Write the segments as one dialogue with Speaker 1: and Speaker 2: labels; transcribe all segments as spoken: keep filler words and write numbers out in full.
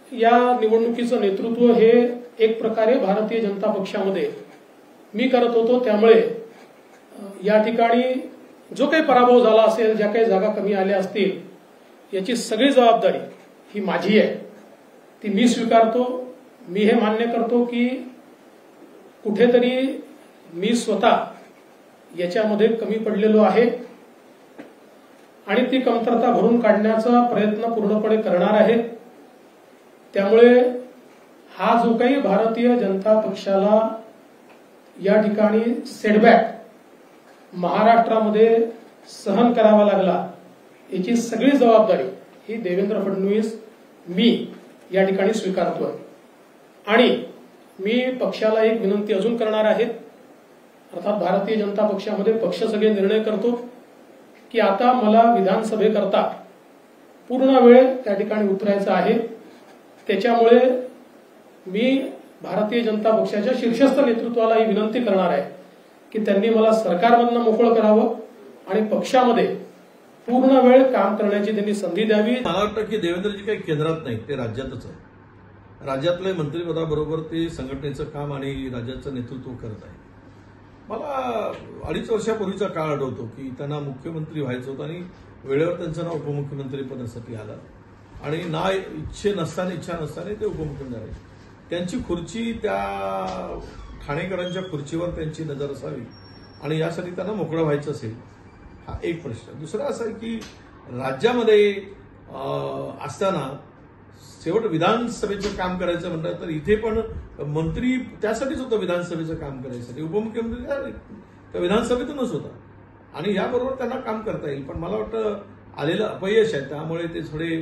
Speaker 1: या निवडणुकीचं नेतृत्व हे एक प्रकारे भारतीय जनता पक्षामध्ये मी करत होतो। त्यामुळे या ठिकाणी जो काही पराभव झाला असेल, ज्या काही जागा कमी आल्या असतील, याची सगळी जबाबदारी ही माझी आहे, ती मी स्वीकारतो। मी हे मान्य करतो की कुठेतरी मी स्वतः याच्यामध्ये कमी पडलेलो आहे आणि ती कमतरता भरून काढण्याचा प्रयत्न पूर्णपणे करणार आहे। त्यामुळे हा जो काही भारतीय जनता पक्षाला या ठिकाणी सेटबॅक महाराष्ट्रामध्ये सहन करावा लागला, याची सगळी जबाबदारी ही देवेंद्र फडणवीस मी या ठिकाणी स्वीकारतोय। आणि मी पक्षाला एक विनंती अजून करणार आहे, अर्थात भारतीय जनता पक्षामध्ये पक्ष सगळे निर्णय करतो की आता मला विधानसभेकरता पूर्ण वेळ त्या ठिकाणी उतरायचा आहे। त्याच्यामुळे मी भारतीय जनता पक्षाच्या शीर्षस्थ नेतृत्वाला ही विनंती करणार आहे की त्यांनी मला सरकारमधनं मोकळं करावं आणि पक्षामध्ये पूर्ण वेळ काम करण्याची त्यांनी संधी द्यावी।
Speaker 2: मला वाटतं की देवेंद्रजी काही केंद्रात नाही, ते राज्यातच आहे। राज्यातले मंत्रिपदाबरोबर ते संघटनेचं काम आणि राज्याचं नेतृत्व करत आहे। मला अडीच वर्षापूर्वीचा काळ आठवतो की त्यांना मुख्यमंत्री व्हायचं होतं आणि वेळेवर त्यांचं नाव उपमुख्यमंत्री पदासाठी आलं आणि ना इच्छे नसताना इच्छा नसताना ते उपमुख्यमंत्री झाले। त्यांची खुर्ची त्या ठाणेकरांच्या खुर्चीवर त्यांची नजर असावी आणि यासाठी त्यांना मोकळं व्हायचं असेल, हा एक प्रश्न। दुसरा असा आहे की राज्यामध्ये असताना शेवट विधानसभेचं काम करायचं म्हणतात तर इथे पण मंत्री त्यासाठीच होतं, विधानसभेचं काम करायसाठी। उपमुख्यमंत्री त्या विधानसभेतूनच होता आणि याबरोबर त्यांना काम करता येईल। पण मला वाटतं आलेलं अपयश आहे, त्यामुळे ते थोडे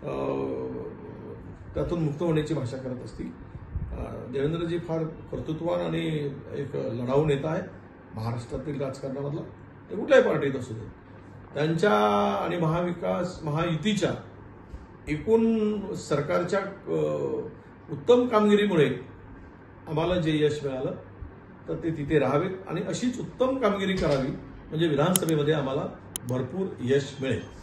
Speaker 2: त्यातून मुक्त होण्याची भाषा करत असतील। देवेंद्रजी फार कर्तृत्ववान आणि एक लढाऊ नेता आहे महाराष्ट्रातील राजकारणामधला, ते कुठल्याही पार्टीत असू दे। त्यांच्या आणि महाविकास महायुतीच्या एकूण सरकारच्या उत्तम कामगिरीमुळे आम्हाला जे यश मिळालं तर ते तिथे राहावेत आणि अशीच उत्तम कामगिरी करावी, म्हणजे विधानसभेमध्ये आम्हाला भरपूर यश मिळेल।